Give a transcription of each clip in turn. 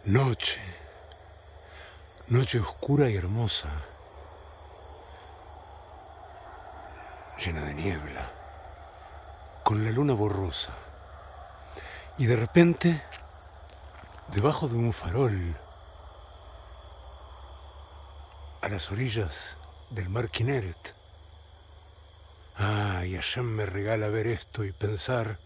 Noche, noche oscura y hermosa, llena de niebla, con la luna borrosa. Y de repente, debajo de un farol, a las orillas del mar Kinneret, y Hashem me regala ver esto y pensar,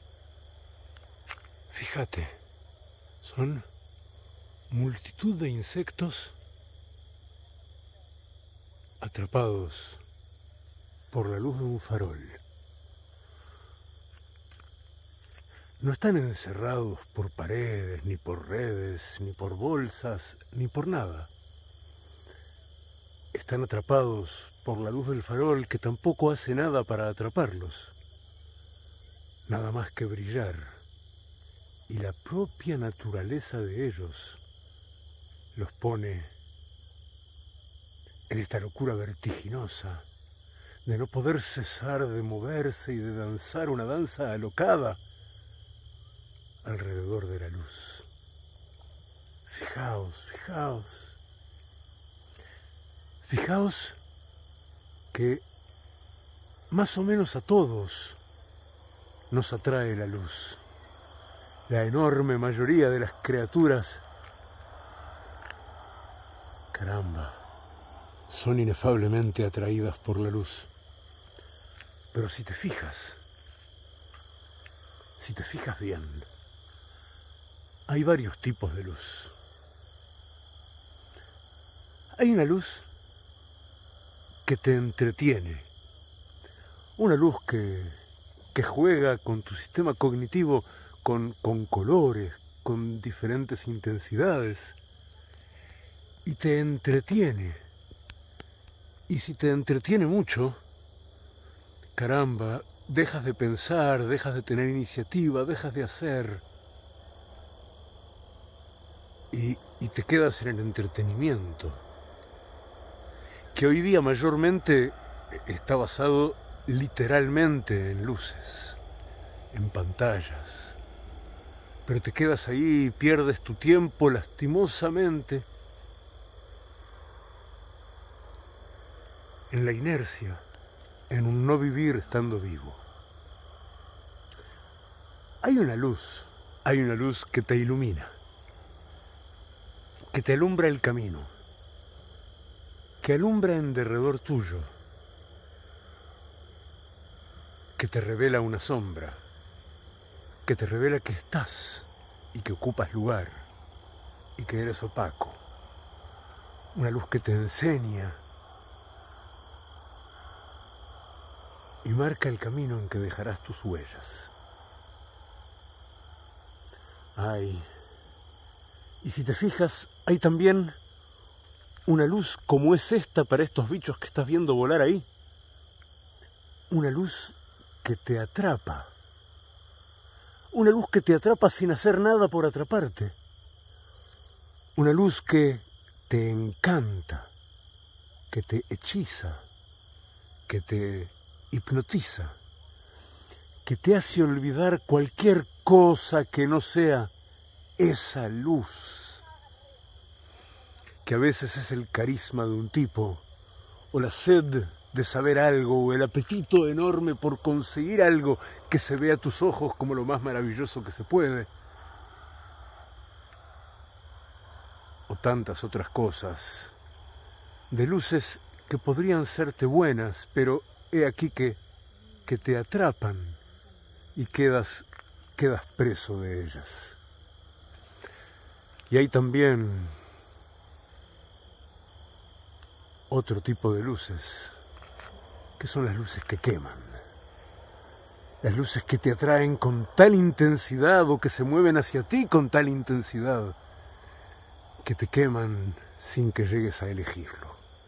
fíjate, son multitud de insectos atrapados por la luz de un farol. No están encerrados por paredes, ni por redes, ni por bolsas, ni por nada. Están atrapados por la luz del farol, que tampoco hace nada para atraparlos, nada más que brillar. Y la propia naturaleza de ellos los pone en esta locura vertiginosa de no poder cesar de moverse y de danzar una danza alocada alrededor de la luz. Fijaos, fijaos, fijaos que más o menos a todos nos atrae la luz. La enorme mayoría de las criaturas, caramba, son inefablemente atraídas por la luz. Pero si te fijas bien, hay varios tipos de luz. Hay una luz que te entretiene, una luz que juega con tu sistema cognitivo, con colores, con diferentes intensidades, y te entretiene. Y si te entretiene mucho, caramba, dejas de pensar, dejas de tener iniciativa, dejas de hacer, y te quedas en el entretenimiento, que hoy día mayormente está basado literalmente en luces, en pantallas. Pero te quedas ahí y pierdes tu tiempo lastimosamente en la inercia, en un no vivir estando vivo. Hay una luz que te ilumina, que te alumbra el camino, que alumbra en derredor tuyo, que te revela una sombra, que te revela que estás y que ocupas lugar y que eres opaco. Una luz que te enseña y marca el camino en que dejarás tus huellas. Y si te fijas, hay también una luz como es esta para estos bichos que estás viendo volar ahí. Una luz que te atrapa. Una luz que te atrapa sin hacer nada por atraparte. Una luz que te encanta, que te hechiza, que te hipnotiza, que te hace olvidar cualquier cosa que no sea esa luz, que a veces es el carisma de un tipo, o la sed de saber algo, o el apetito enorme por conseguir algo que se vea a tus ojos como lo más maravilloso que se puede, o tantas otras cosas, de luces que podrían serte buenas, pero he aquí que te atrapan y quedas preso de ellas. Y hay también otro tipo de luces, que son las luces que queman. Las luces que te atraen con tal intensidad o que se mueven hacia ti con tal intensidad que te queman sin que llegues a elegirlo.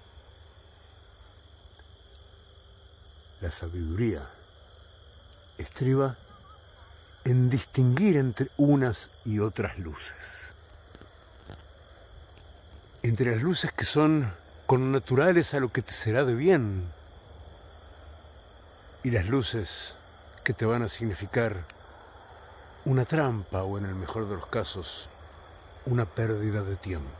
La sabiduría estriba en distinguir entre unas y otras luces. Entre las luces que son connaturales a lo que te será de bien y las luces que te van a significar una trampa o, en el mejor de los casos, una pérdida de tiempo.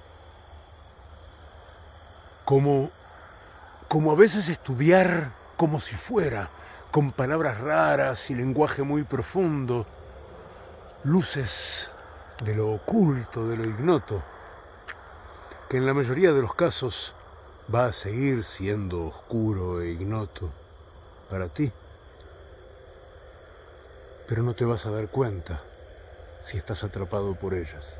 Como a veces estudiar como si fuera, con palabras raras y lenguaje muy profundo, luces de lo oculto, de lo ignoto, que en la mayoría de los casos va a seguir siendo oscuro e ignoto para ti. Pero no te vas a dar cuenta si estás atrapado por ellas.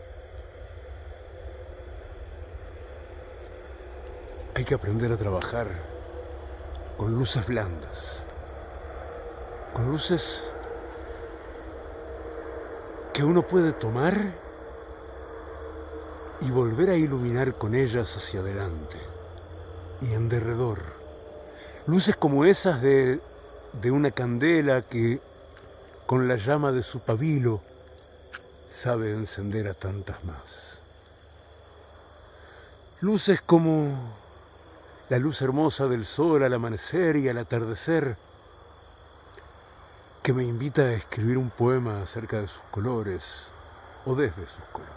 Hay que aprender a trabajar con luces blandas, con luces que uno puede tomar y volver a iluminar con ellas hacia adelante y en derredor. Luces como esas de una candela que con la llama de su pabilo sabe encender a tantas más. Luces como la luz hermosa del sol al amanecer y al atardecer, que me invita a escribir un poema acerca de sus colores o desde sus colores.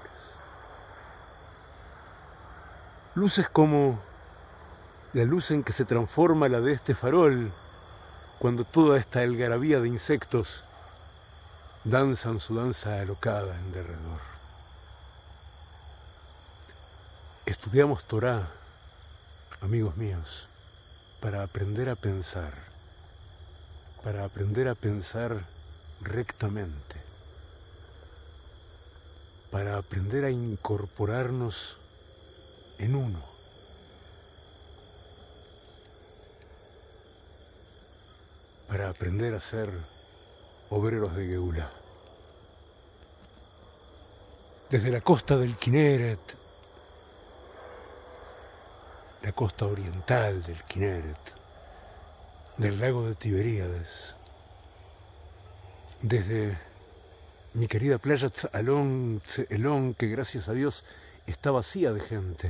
Luces como la luz en que se transforma la de este farol cuando toda esta algarabía de insectos danzan su danza alocada en derredor. Estudiamos Torá, amigos míos, para aprender a pensar rectamente, para aprender a incorporarnos en uno, para aprender a ser obreros de Geulá. Desde la costa del Kineret, la costa oriental del Kineret, del lago de Tiberíades, desde mi querida playa Tzalón, que gracias a Dios está vacía de gente.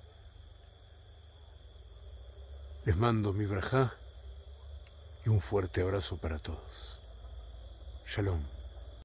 Les mando mi brajá y un fuerte abrazo para todos. Shalom.